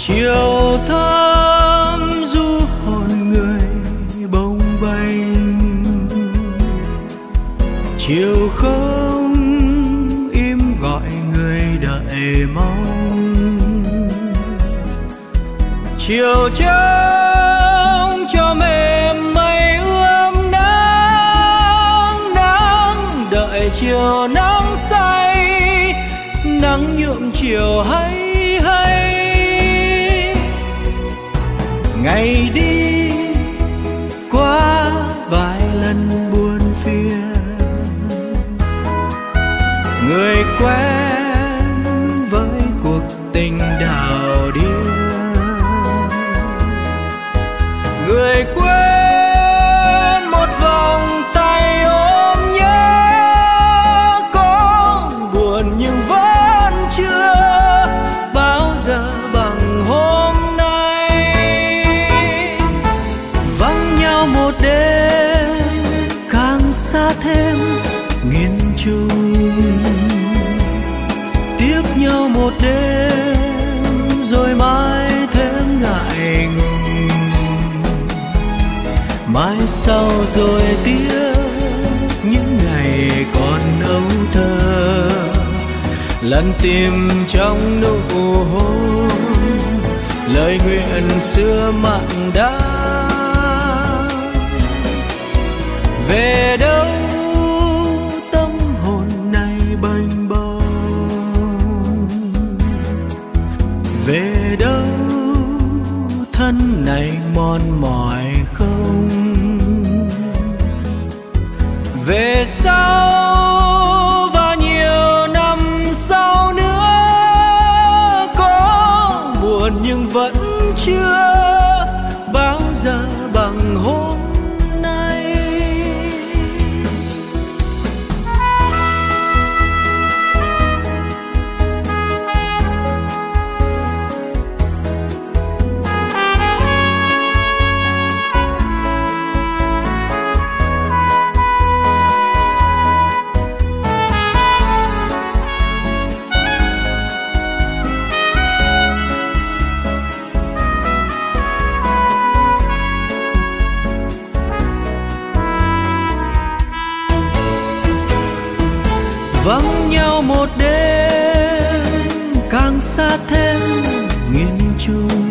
chiều thơm du hồn người bồng bềnh, chiều không im gọi người đợi mong, chiều trắng cho mềm mây ươm nắng đợi chiều nắng say, nắng nhuộm chiều hay hay. Ngày đi qua vài lần buồn phiền, người quen với cuộc tình đảo điên, người quên một vòng tay ôm nhớ, có buồn nhưng vẫn chưa bao giờ bằng hôm nay. Vắng nhau một đêm càng xa thêm nghìn trùng, tiếp nhau một đêm rồi mãi thêm ngại ngùng, mai sau rồi tiếc những ngày còn âu thơ, lần tìm trong nụ hôn lời nguyện xưa mặn đắng. Về đâu tâm hồn này bềnh bồng, về đâu thân này mòn mỏi không, về sau và nhiều năm sau nữa, có buồn nhưng vẫn chưa bao giờ bằng hôm nay. Vắng nhau một đêm càng xa thêm nghìn trùng,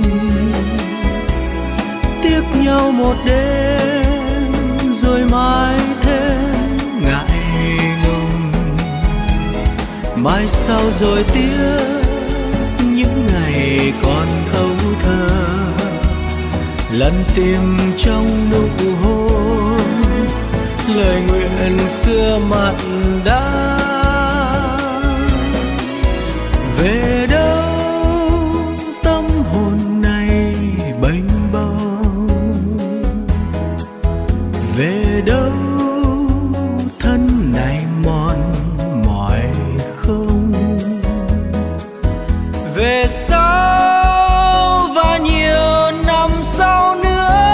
tiếc nhau một đêm rồi mãi thêm ngại ngùng, mai sau rồi tiếc những ngày còn âu thơ, lần tìm trong nụ hôn lời nguyện xưa mặn đắng. Về đâu tâm hồn này bềnh bồng, về đâu thân này mòn mỏi không, về sau và nhiều năm sau nữa,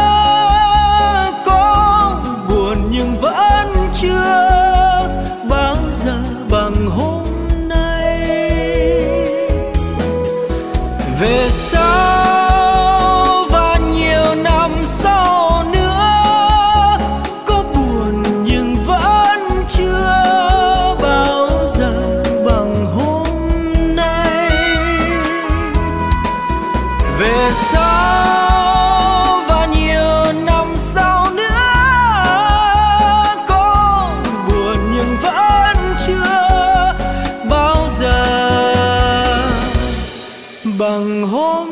có buồn nhưng vẫn chưa bao giờ bằng hôm nay. Về sau và nhiều năm sau nữa, có buồn nhưng vẫn chưa bao giờ bằng hôm nay. Về sau và nhiều năm sau nữa, có buồn nhưng vẫn chưa bao giờ bằng hôm